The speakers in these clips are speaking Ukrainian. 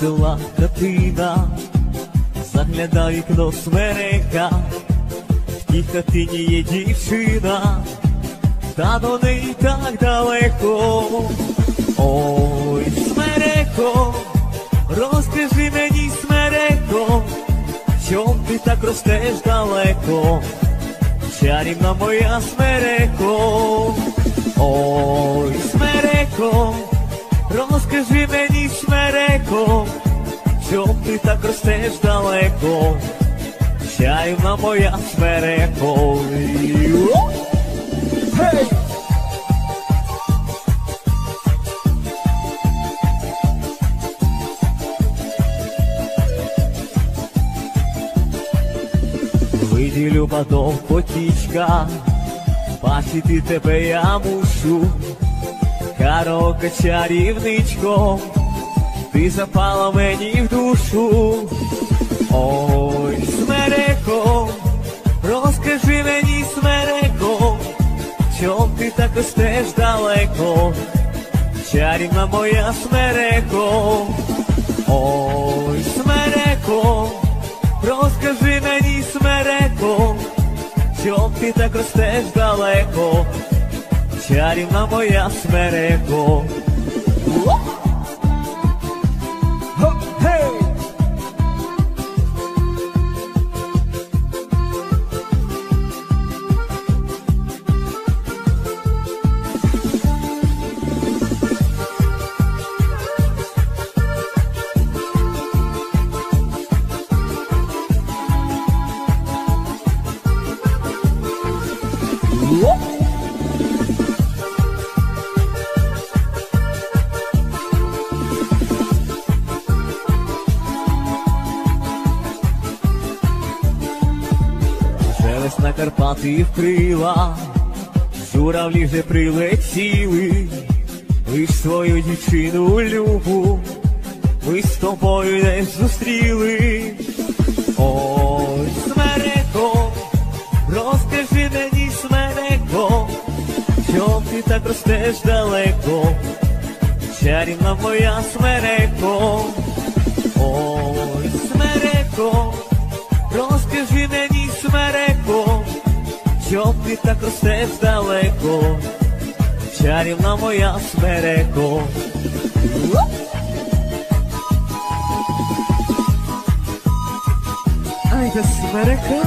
весела хатина, заглядає вікно смерека, в тій хатині є дівчина, та до неї так далеко. Ой, смереко, розкажи мені, смереко, чом ти так ростеш далеко, чарівна моя смереко. Ой, смереко, розкажи мені, смереко, чом ти так ростеш далеко, чарівна моя смереко. Hey! Виділю батом потічка, бачити тебе я мушу, караоке чарівничко, ти запала мені в душу. Ой, смереко, розкажи мені, смереко, чом ти так ростеш далеко, чарівна моя смереко. Ой, смереко, розкажи мені, смереко, чом ти так ростеш далеко, чарівна моя смереко. Весна Карпати вкрила, журавлі вже прилетіли, ви ж свою дівчину любу, ми з тобою не зустріли. Ой, смереко, розкажи мені, смереко, чом ти так ростеш далеко, чарівна моя смереко. Ой, смереко, розкажи мені, смереко, чом ти так ростеш далеко, чарівна моя смереко. Ай да смерека.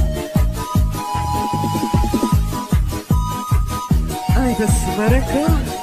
Ай да смерека.